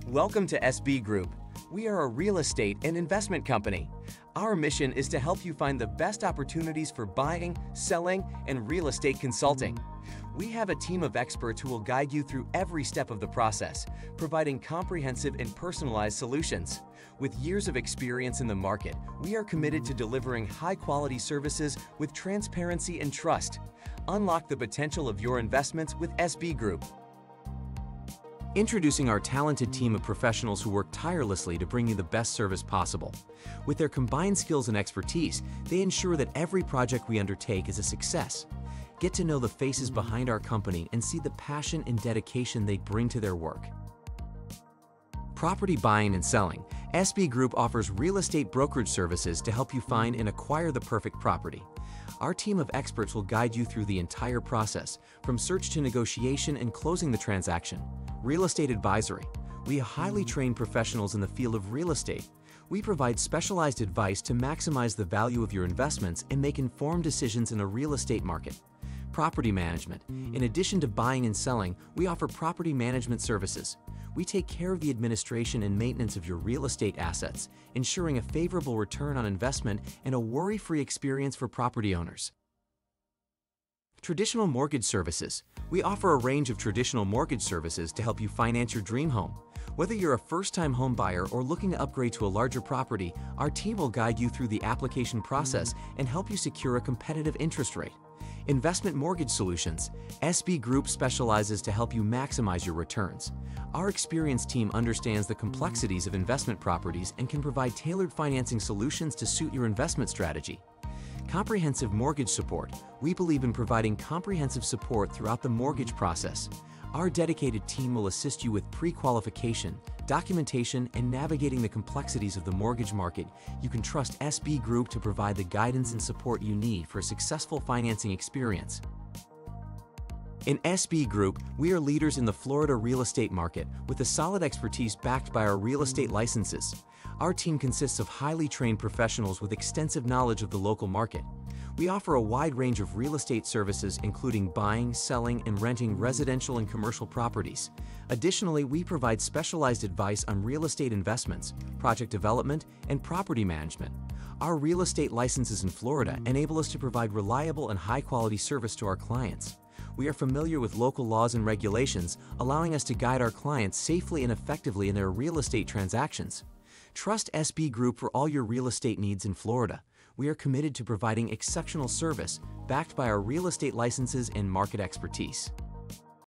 Welcome to SB Group. We are a real estate and investment company. Our mission is to help you find the best opportunities for buying, selling, and real estate consulting. We have a team of experts who will guide you through every step of the process, providing comprehensive and personalized solutions. With years of experience in the market, we are committed to delivering high-quality services with transparency and trust. Unlock the potential of your investments with SB Group. Introducing our talented team of professionals who work tirelessly to bring you the best service possible. With their combined skills and expertise, they ensure that every project we undertake is a success. Get to know the faces behind our company and see the passion and dedication they bring to their work. Property buying and selling. SB Group offers real estate brokerage services to help you find and acquire the perfect property. Our team of experts will guide you through the entire process, from search to negotiation and closing the transaction. Real estate advisory. We are highly trained professionals in the field of real estate. We provide specialized advice to maximize the value of your investments and make informed decisions in a real estate market. Property management. In addition to buying and selling, we offer property management services. We take care of the administration and maintenance of your real estate assets, ensuring a favorable return on investment and a worry-free experience for property owners. Traditional mortgage services. We offer a range of traditional mortgage services to help you finance your dream home. Whether you're a first-time home buyer or looking to upgrade to a larger property, our team will guide you through the application process and help you secure a competitive interest rate. Investment mortgage solutions. SB Group specializes to help you maximize your returns. Our experienced team understands the complexities of investment properties and can provide tailored financing solutions to suit your investment strategy. Comprehensive mortgage support. We believe in providing comprehensive support throughout the mortgage process. Our dedicated team will assist you with pre-qualification, documentation, and navigating the complexities of the mortgage market. You can trust SB Group to provide the guidance and support you need for a successful financing experience. In SB Group, we are leaders in the Florida real estate market with a solid expertise backed by our real estate licenses. Our team consists of highly trained professionals with extensive knowledge of the local market. We offer a wide range of real estate services including buying, selling, and renting residential and commercial properties. Additionally, we provide specialized advice on real estate investments, project development, and property management. Our real estate licenses in Florida enable us to provide reliable and high-quality service to our clients. We are familiar with local laws and regulations, allowing us to guide our clients safely and effectively in their real estate transactions. Trust SB Group for all your real estate needs in Florida. We are committed to providing exceptional service, backed by our real estate licenses and market expertise.